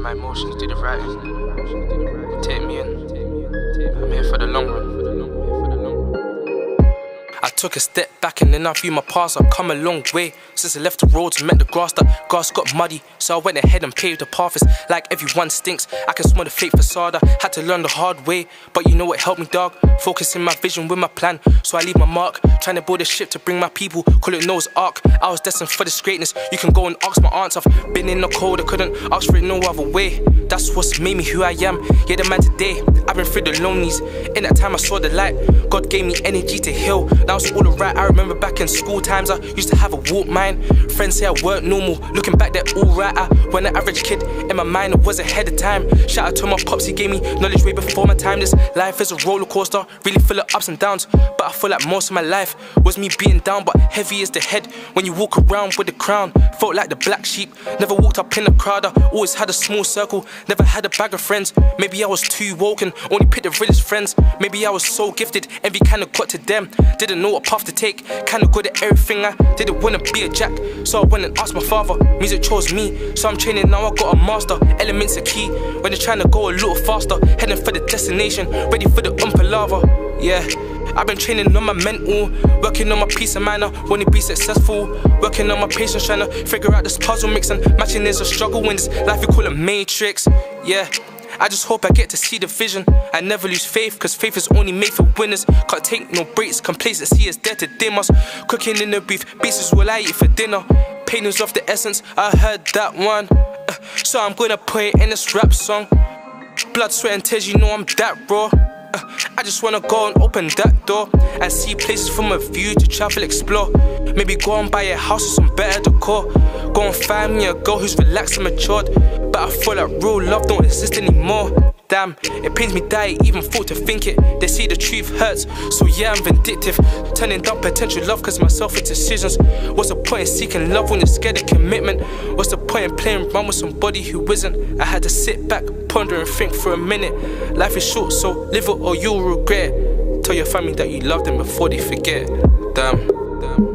my emotions do the writing. Take me in. I'm here for the long run. I took a step back and then I view my past. I've come a long way since I left the roads and met the grass. The grass got muddy, so I went ahead and paved the path. It's like everyone stinks, I can smell the fake facade. I had to learn the hard way, but you know what helped me, dog? Focusing my vision with my plan, so I leave my mark. Trying to build a ship to bring my people, call it Noah's Ark. I was destined for this greatness, you can go and ask my aunts. I've been in the cold, I couldn't ask for it no other way. That's what's made me who I am, yeah, the man today. I've been through the lonelies, in that time I saw the light. God gave me energy to heal, now it's all alright. I remember back in school times, I used to have a walk mind. Friends say I weren't normal, looking back they're alright. I wasn't an average kid, in my mind I was ahead of time. Shout out to my pops, he gave me knowledge way before my time. This life is a roller coaster, really full of ups and downs. But I feel like most of my life was me being down, but heavy is the head when you walk around with the crown. Felt like the black sheep, never walked up in the crowd. I always had a small circle, never had a bag of friends. Maybe I was too woke and only picked the realest friends. Maybe I was so gifted, envy kinda got to them. Didn't know what path to take, kinda good at everything. I didn't wanna be a jack, so I went and asked my father. Music chose me, so I'm training now, I got a master. Elements are key, when you're trying to go a little faster. Heading for the destination, ready for the lava. Yeah, I've been training on my mental, working on my peace of mind. I wanna be successful, working on my patience, trying to figure out this puzzle mix. And matching is a struggle in this life we call a matrix. Yeah, I just hope I get to see the vision. I never lose faith, cause faith is only made for winners. Can't take no breaks, complacency is there to dim us. Cooking in the beef, beast is what I eat for dinner. Pain is of the essence, I heard that one. So I'm gonna put it in this rap song. Blood, sweat and tears, you know I'm that raw. I just wanna go and open that door and see places from a view to travel, explore. Maybe go and buy a house with some better decor. Go and find me a girl who's relaxed and matured. But I feel like real love don't exist anymore. Damn, it pains me that I even thought to think it. They say the truth hurts, so yeah, I'm vindictive. Turning down potential love cause my selfish decisions. What's the point in seeking love when you're scared of commitment? What's the point in playing around with somebody who isn't? I had to sit back, ponder and think for a minute. Life is short, so live it or you'll regret. Tell your family that you love them before they forget. Damn.